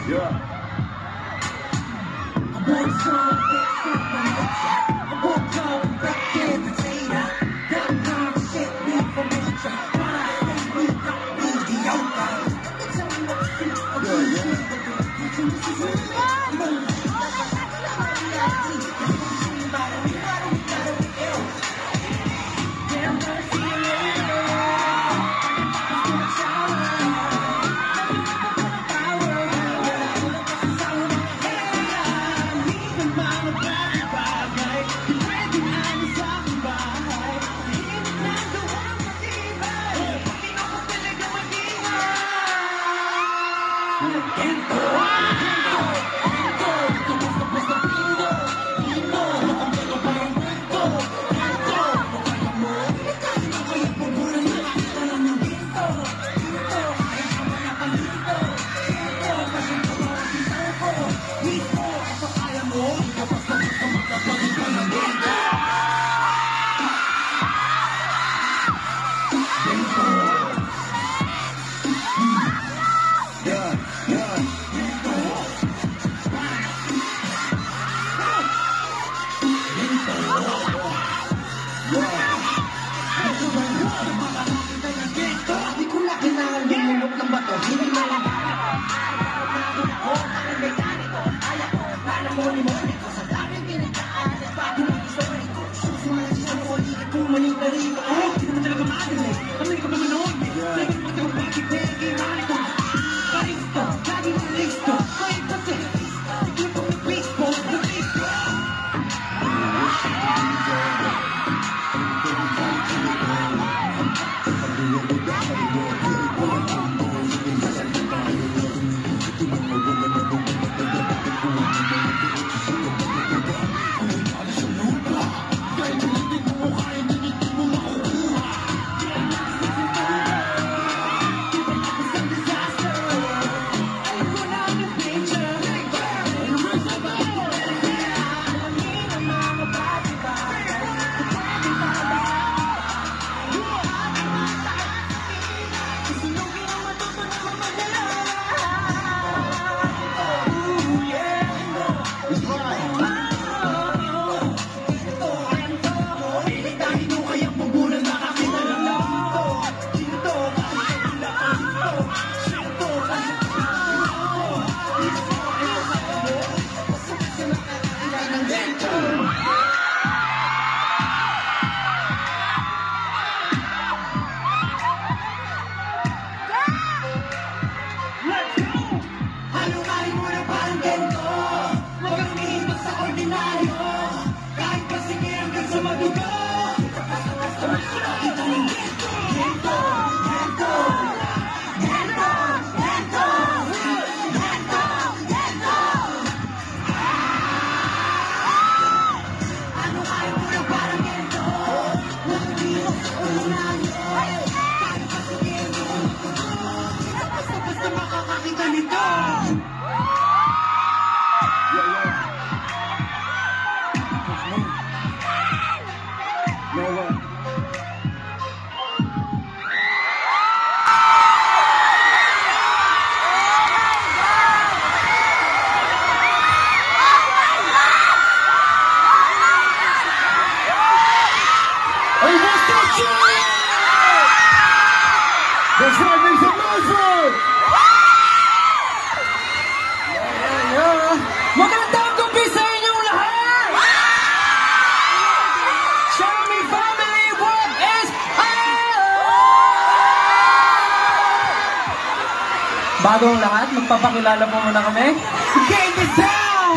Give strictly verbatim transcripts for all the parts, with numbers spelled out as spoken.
Bago ang lahat, magpapakilala po muna kami. Game is down!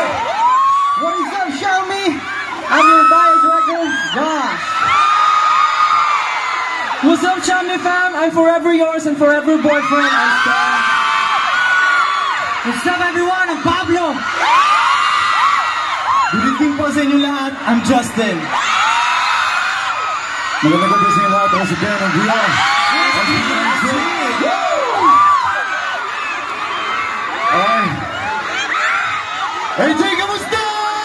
What is up, Xiaomi? I'm your bias record, Josh. What's up, Xiaomi fam? I'm forever yours and forever boyfriend, I'm Stan. What's up, everyone? I'm Pablo. Good evening po sa inyo lahat. I'm Justin. Magandang gabi sa inyo lahat. Ako si Ben of V R. Alright. Hey, Jay, kamusta?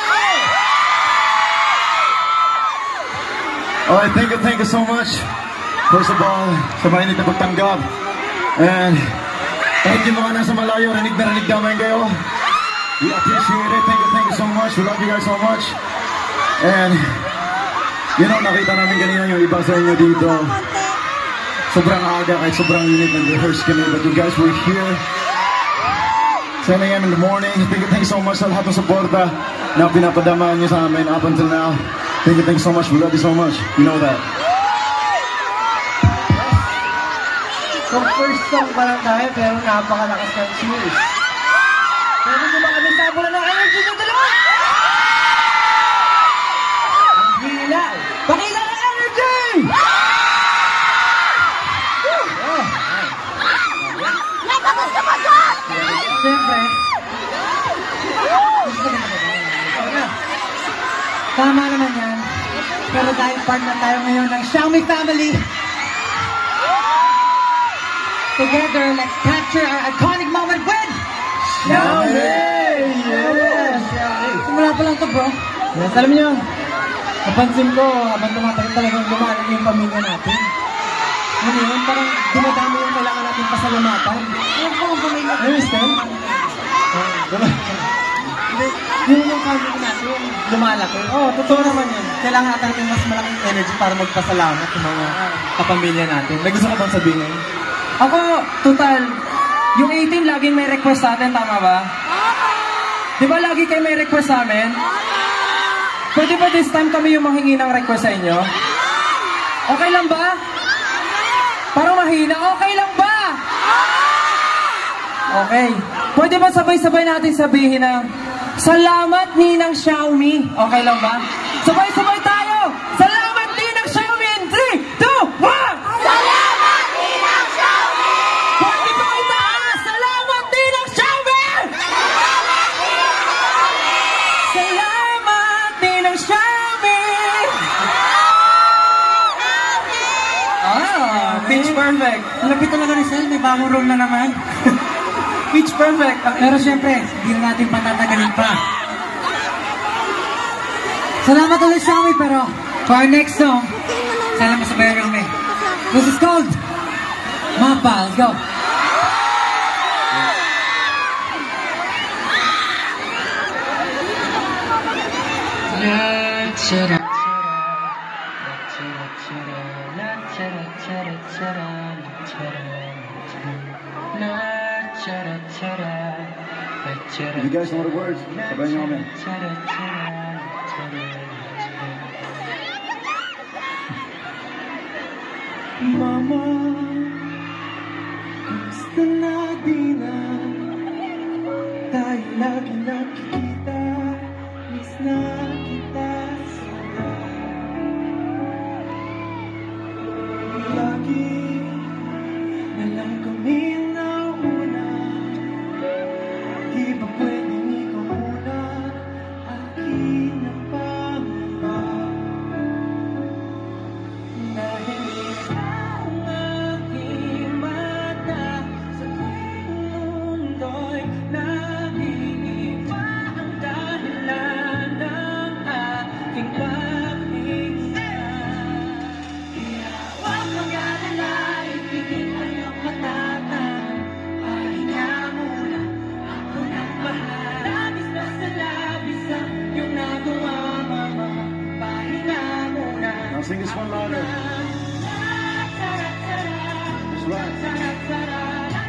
Alright, thank you, thank you so much. First of all, sa mainit na pagtanggap. And Kahit yung mga nasa malayo, rinig na rinig namin kayo. We appreciate it. Thank you, thank you so much. We love you guys so much. And, you know, nakita namin kanina yung iba sa inyo dito. Sobrang aga, kahit sobrang unit ng rehearse kami. But you guys were here. ten a m in the morning. Thank you, thank you so much sa lahat ng suporta na pinapadamaan nyo sa amin up until now. Thank you, thank you so much. We love you so much. You know that. So first song pa lang tayo, pero napakalakas ng cheers. Pero hindi ba kami sabula ng energy nyo dalawa? Ang hila! Pakila ng energy! Oh. May kamusta mo dyan? Siyempre. Tama naman yan. Pero dahil part na tayo ngayon ng Xiaomi family, together, let's capture our iconic moment with Xiaomi! Yes! Simula pa lang to, bro. Yes, alam niyo, napansin ko, habang tumatagal talagang lumalaki yung pamilya natin. Ano yun, parang dumadami yung kailangan natin pasalamatan. Ano po ang pamilya? Understand? Yung yung family natin, lumalaki. Oo, oh, totoo naman yun. Kailangan natin mas malaking energy para magpasalamat sa mga kapamilya natin. May gusto ko bang sabihin? Ako, total, yung eighteen laging may request sa atin, tama ba? Di ba lagi kayo may request sa amin? Pwede ba this time kami yung manghingi ng request sa inyo? Okay lang ba? Parang mahina, okay lang ba? Okay. Pwede ba sabay-sabay natin sabihin na salamat Ninang Xiaomi? Okay lang ba? Sabay-sabay tayo! Salamat Ninang Xiaomi in three, two, one! Salamat, Ninang Xiaomi! Pwede ba itaas? Salamat Ninang Xiaomi! Salamat Ninang Xiaomi! Ah, pitch perfect. Lapit talaga ni Sel, may bagong role na naman. Pitch perfect. Pero syempre, hindi na natin patatagalin pa. Salamat ulit Xiaomi, pero for our next song, sana masabayan kami. This is called Mapa. Let's go. If you guys know the words, sabayan nyo kami. Mama, kamusta na di na tayo lagi nakikita, miss na kita sobra. Lagi na lang kami nauna, di ba pwedeng ikaw muna akin ang pangamba? Dahil Now sing this one louder. That's right.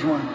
this one.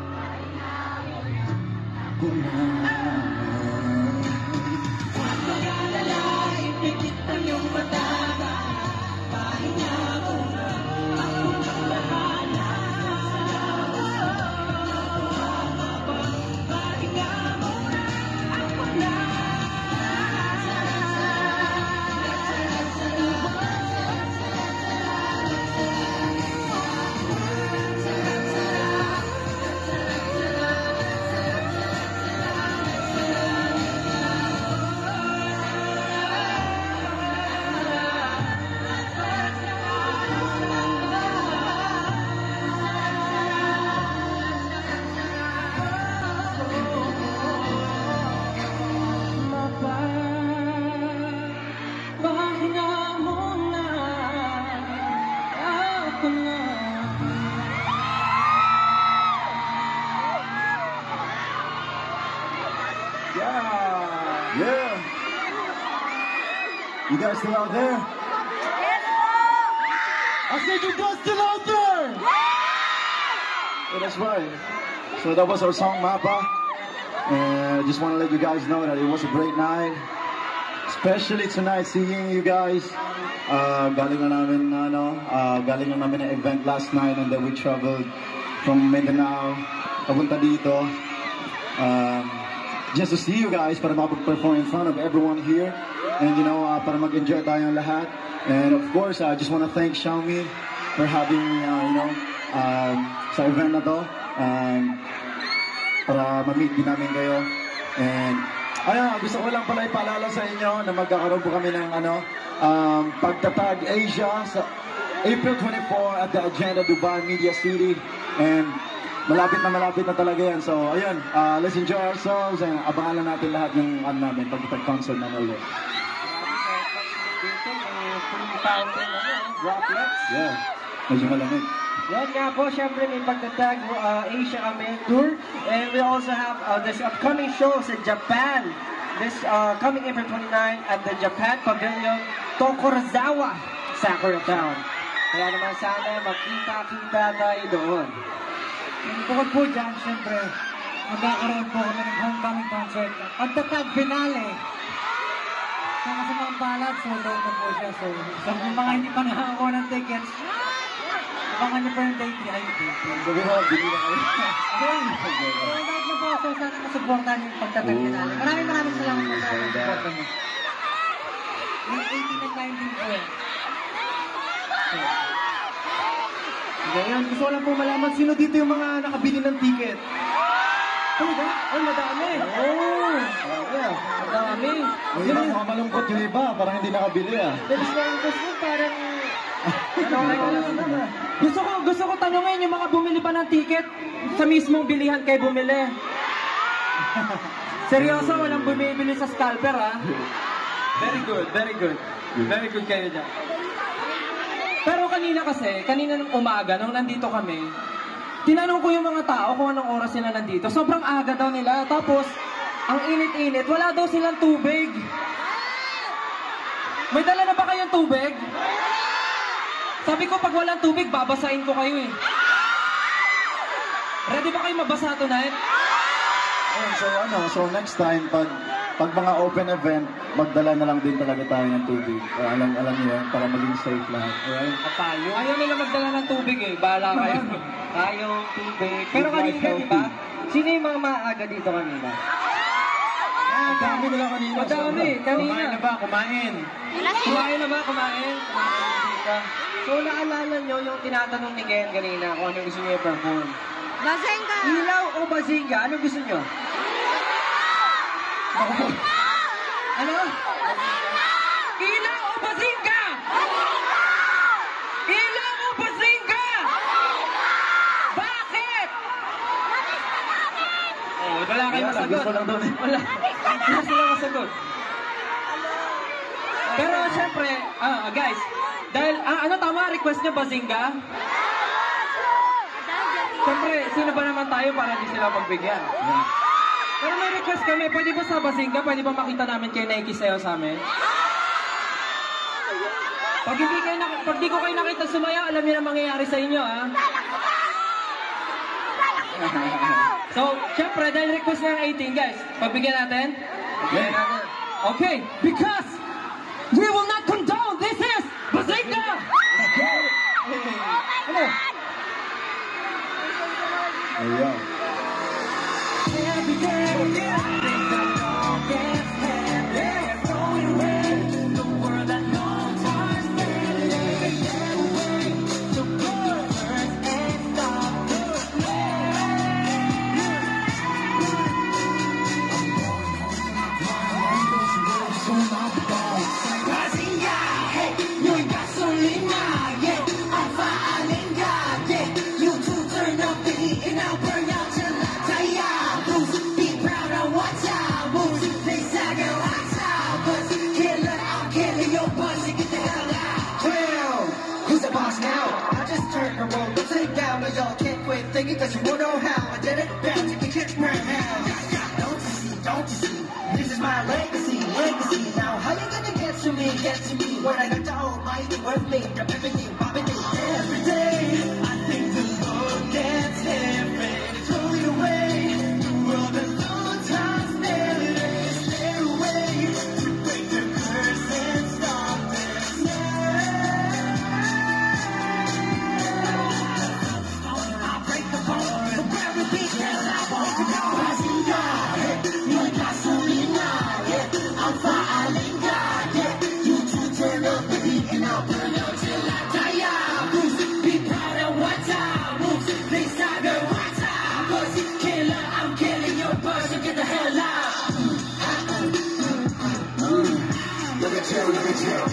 Yeah. You guys still out there? I said you guys still out there? Yeah, that's right. So that was our song, Mapa. And I just want to let you guys know that it was a great night. Especially tonight, seeing you guys. Uh, galing na namin, ano, uh, galing na namin na event last night, and then we traveled from Mindanao, papunta dito. Um, just to see you guys, para makapag-perform in front of everyone here. And you know, uh, para mag-enjoy tayong lahat. And of course, I uh, just want to thank Xiaomi for having, uh, you know, um, sa event na to. Um, para ma-meet din namin kayo. And ayun, gusto ko lang pala ipaalala sa inyo na magkakaroon po kami ng ano, um, Pagtatag Asia sa April twenty-fourth at the Agenda Dubai Media City. And malapit na malapit na talaga yan. So ayun, uh, let's enjoy ourselves and abangan lang natin lahat yung ano namin, Pagtatag concert na ulit. Droplets. Yeah, medyo malamig. Yan nga po, syempre may Pagtatag uh, Asia kami tour. And we also have uh, this upcoming show sa Japan. This uh, coming April twenty-ninth at the Japan Pavilion, Tokorozawa, Sakura Town. Kaya naman sana magkita-kita tayo doon. Bukod po dyan, syempre, magkakaroon po kami ng homecoming concert. Pagtatag finale. Sa kasamang palad, sold out na po siya. So, sa mga hindi pa nakakuha ng tickets, abangan niyo po yung date niya. Sabi mo, bili na kayo. Sold out na po. So, sana masuportahan yung pagtatag finale. Maraming maraming salamat po sa support niyo. Yung eighteen and nineteen po yan. Ngayon, gusto ko lang po malaman sino dito yung mga nakabili ng ticket. Talaga? Ay, madami. Oh, yeah, madami. Yung iba, mga malungkot yung iba, parang hindi nakabili ah. Bilis na yung gusto, parang... gusto ko, gusto ko tanungin yung mga bumili pa ng ticket sa mismong bilihan kayo bumili. Seryoso, walang bumibili sa scalper ah. Very good, very good. Very good kayo dyan. Pero kanina kasi, kanina nung umaga, nung nandito kami, tinanong ko yung mga tao kung anong oras sila nandito. Sobrang aga daw nila. Tapos, ang init-init, wala daw silang tubig. May dala na ba kayong tubig? Sabi ko, pag walang tubig, babasahin ko kayo eh. Ready ba kayo mabasa tonight? Ayun, so ano, so next time, pag pag mga open event, magdala na lang din talaga tayo ng tubig. Uh, alam, alam niyo yan, para maging safe lahat. Alright? Tayo? Ayaw nila magdala ng tubig eh. Bahala kayo. Tayo, tubig. Pero kanina, di ba? Sino yung mga maaga dito kanina? Ang dami nila kanina. Madami, kanina. Kumain na ba? Kumain. Kumain na ba? Kumain? Kumain ka. So, naalala nyo yung tinatanong ni Ken kanina kung ano gusto niyo i-perform. Bazenga! Ilaw o bazinga? Ano gusto niyo? Ano? Ilaw o bazinga? Ilaw o bazinga? Bakit? Oh, wala kayong masagot. Gusto lang doon eh. Wala. Wala sila masagot. Pero syempre, ah, guys, dahil, ah, ano tama, request niya bazinga? Siyempre, sino ba naman tayo para di sila magbigyan? Yeah. Pero may request kami, pwede ba sa bazinga, pwede ba makita namin kayo nakikisayaw sa amin? Pag hindi kayo, pag di ko kayo nakita sumaya, alam niyo na mangyayari sa inyo, ha? So, syempre, dahil request na yung eighteen, guys, pagbigyan natin? Yeah. Okay, because we will not condone. This is Bazinga! Ano? Ayan. Every day, things are all gets better. Going away, the world that no time's better. Get away, so good, burn and stop the Bazinga, hey, you're gasolina, yeah. I'm faalinga, yeah. You two turn up the heat and I'll burn out till I die. Bruce, be proud of what's out. Bruce, they sag and watch out. Cause killer, I'm killing your buzz and get the hell out. Well, who's the boss now? I just turned the road upside down, but y'all can't quit thinking cause you won't know how. I did it, bound to get kicked right now. Don't you see, don't you see? This is my legacy, legacy. Now, how you gonna get to me, get to me? When I got the almighty word made up everything, popping it every day. I think the Lord gets heaven. It's rolling away. The world is long times better. Stay away to break the curse and stop this. I'll break the bone. The very beat that I want to go. Bazinga, you're gasolina, yeah. I'm faalinga, yeah. You two turn up the heat and I'll burn out till I die. Bruce, be proud of what's out. Bruce, they saga what's out. Cause killer, I'm killing your buzz, so get the hell out. Look at you, look at you.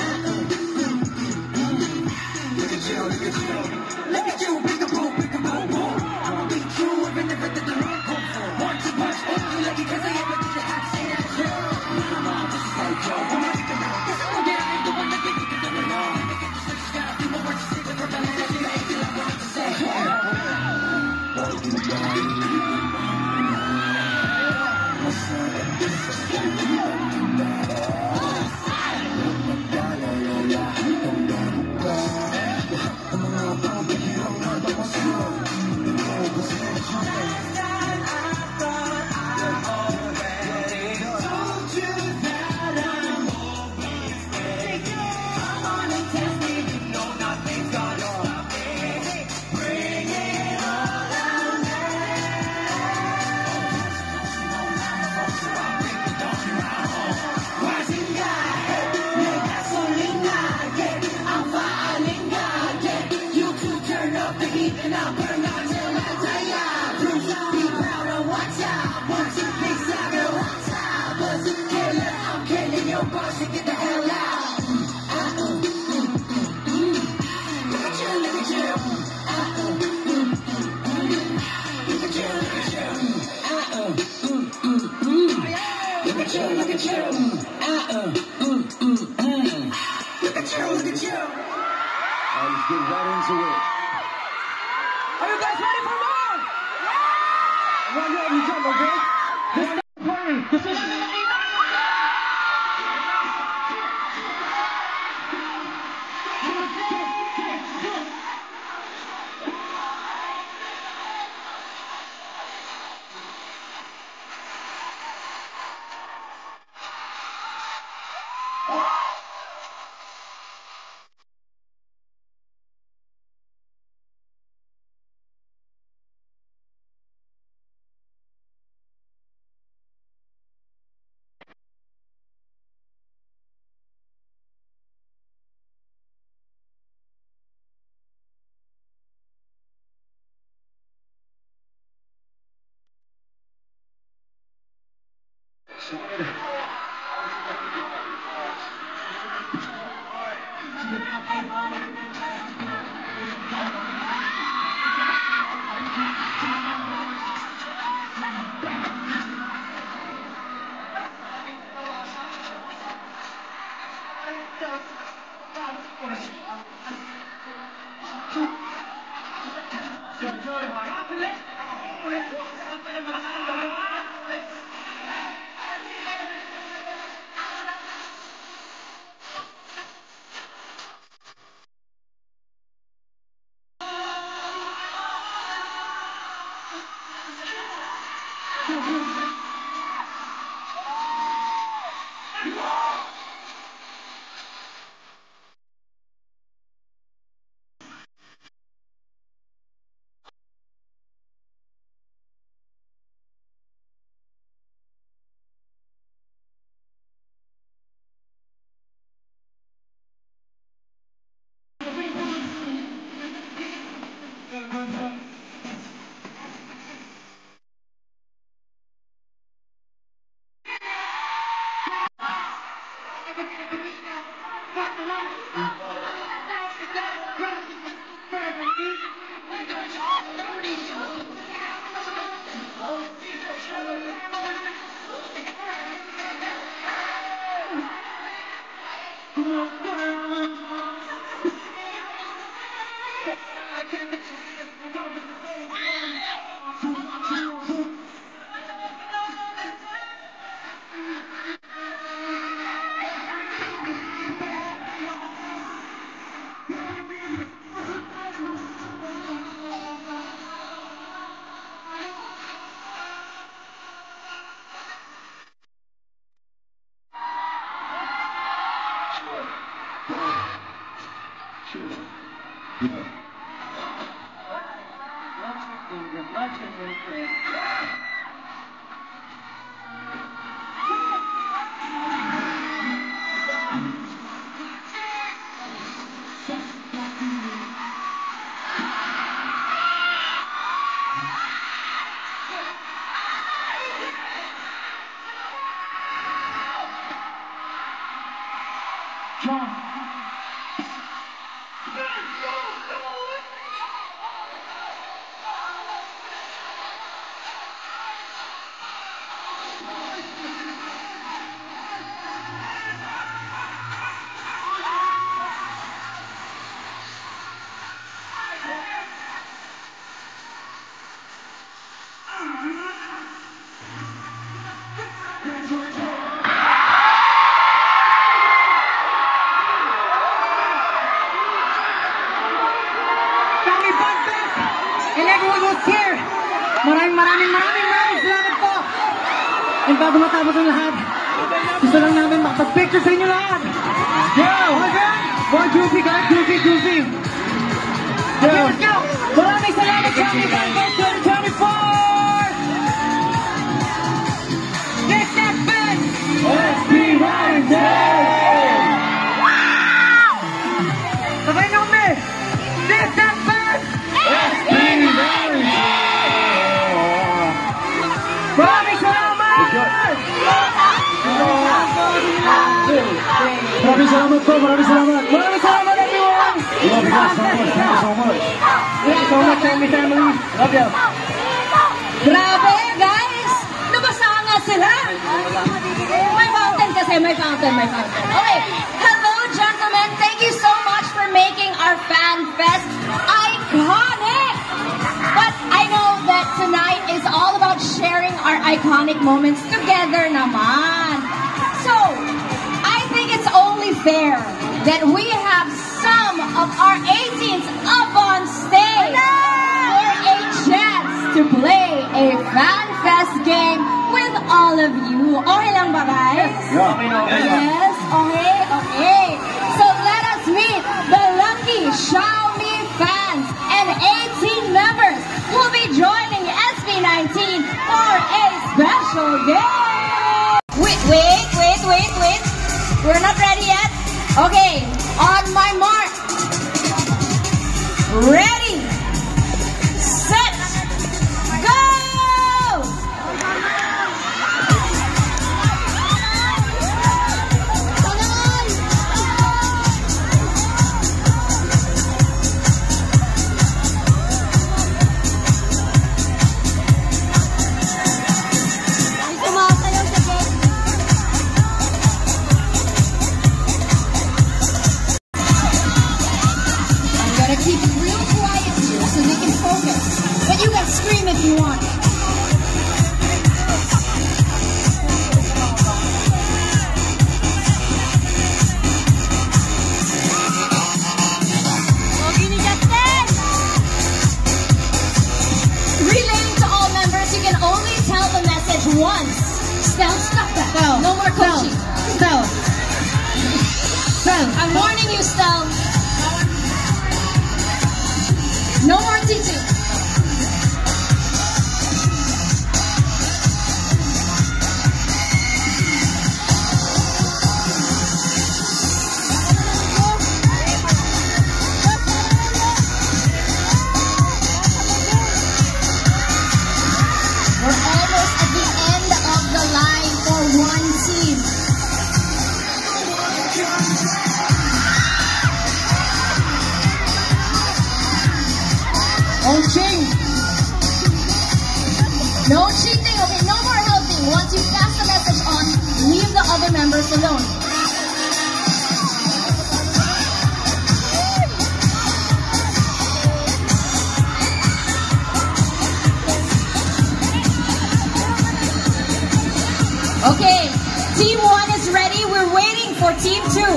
Look at you, look at you. Look at you, big a boom, big a boom, boom. I'ma beat you even if it did the wrong boom. One, two, punch, oh, you lucky cause I ever did the hot say that shit. Mama, this is like Joe, I'm not even know. This is okay, I ain't the one that think you can do it wrong. Let me get the switch, gotta do my work to save it from the land. I feel like I want to say. Bazinga, you're gasolina, yeah. I'm faalinga, yeah. You two turn up the heat and I'll burn out till I die. Bruce, be proud of what's out. Once you big saga, what's out. Buzz, killer, I'm killing your boss, so get the hell out. Uh-uh, mm, mm, mm. Look at you, look at you. Uh-uh, mm, mm, mm. Look at you, look at you. Uh-uh, mm, mm, mm. Look at you, look at you. Uh-uh, mm, mm, mm. Look at you, look at you. All right, let's get right into it. Are you guys ready for more? I want you to jump, okay? This is the party. This is And everyone who's here, maraming maraming maraming maraming salamat po. And bago matapos ang lahat, gusto lang namin makapag-picture sa inyo lahat. Go! Again! More goofy guys, goofy, goofy. Okay, let's go! Maraming salamat sa aming Bangkok twenty twenty-four! This has been S B nineteen! Wow! Sabay nyo kami! This has been S B nineteen! Maraming salamat! Maraming salamat po, maraming salamat. Maraming salamat everyone! Love you guys so much, thank you so much. Thank you so much, family, family. Love you. Grabe, guys! Nabasa nga sila! May fountain kasi, may fountain, may fountain. Okay, hello gentlemen, thank you so much for making our Fan Fest iconic! But I know that tonight is all about sharing our iconic moments together naman. So, I think it's only fair that we have some of our eighteens up on stage for a chance to play a Fan Fest game with all of you. Okay lang ba, guys? Yeah. Yes, okay, okay. So let us meet the lucky Xiaomi fans and eighteen members who will be joining S B nineteen for a special game. Wait, wait, wait, wait, wait. We're not ready yet. Okay, on my mark. Ready, set, go! Keep it real quiet here so they can focus. But you can scream if you want. Relaying to all members, you can only tell the message once. Stell, stop that. Stell. No more coaching. Stell. Stell. I'm warning you, Stell. No more teaching. We're almost at the end of the line for one team. Post Malone. Okay, team one is ready. We're waiting for team two.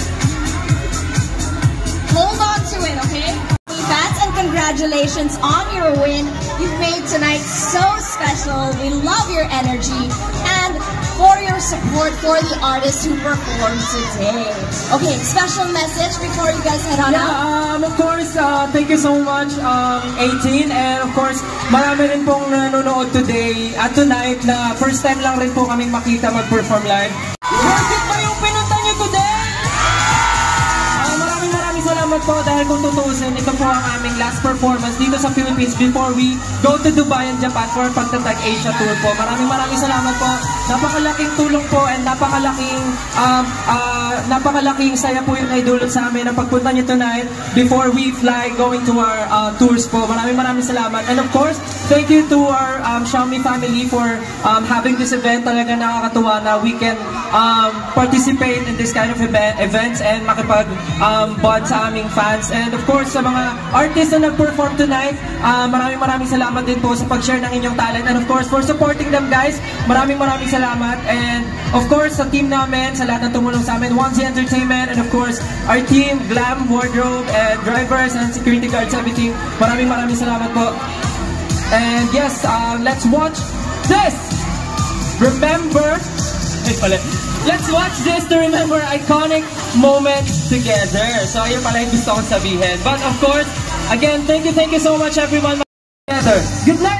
Hold on to it, okay? Fans, and congratulations on your win. You've made tonight so special. We love your energy and for your support for the artists who performed today. Okay, special message before you guys head on Yeah, out. um, of course, uh, thank you so much, um, eighteen, and of course, marami rin pong nanonood today at tonight na first time lang rin po kaming makita mag-perform live. Worth it ba yung pinunta niyo today? Uh, maraming maraming salamat po dahil kung tutusin, ito po ang aming last performance dito sa Philippines before we go to Dubai and Japan for pagtatag Asia Tour po. Maraming maraming salamat po. Napakalaking tulong po and napakalaking um, uh, napakalaking saya po yung naidulot sa amin ang pagpunta niyo tonight before we fly going to our uh, tours po. Maraming maraming salamat. And of course, thank you to our um, Xiaomi family for um, having this event. Talaga nakakatuwa na we can um, participate in this kind of event, events and makipag um, bond sa aming fans. And of course, sa mga artists na nag-perform tonight, uh, maraming maraming salamat din po sa pag-share ng inyong talent. And of course, for supporting them guys, maraming maraming salamat. And of course, sa team namin, sa lahat ng tumulong sa amin, one Z Entertainment, and of course, our team, Glam, Wardrobe, and drivers and security guards, everything. Maraming maraming salamat po. And yes, uh, let's watch this. Remember, ay pala. Let's watch this to remember iconic moments together. So ayun pala yung gusto kong sabihin. But of course, again, thank you, thank you so much everyone. Together. Good night.